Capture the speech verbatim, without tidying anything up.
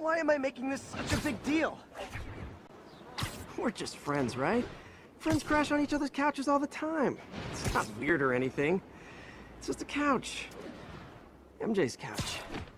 Why am I making this such a big deal? We're just friends, right? Friends crash on each other's couches all the time. It's not weird or anything. It's just a couch. M J's couch.